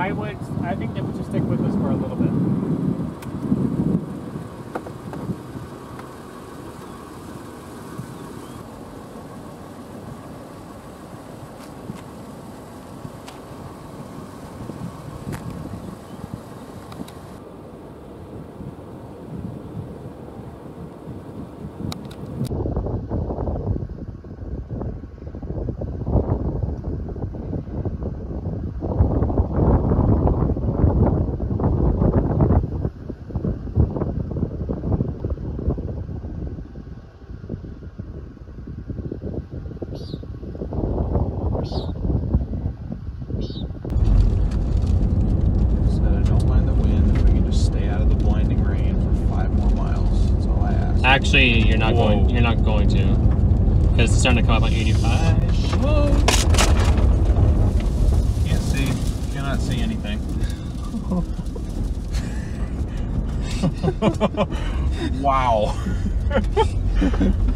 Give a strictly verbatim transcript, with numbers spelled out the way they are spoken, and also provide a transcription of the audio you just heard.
I would, I think that we should stick with this for a little bit. Actually, you're not Whoa. going. You're not going to, because it's starting to come up on eighty-five. Whoa! Can't see. Cannot see anything. Wow.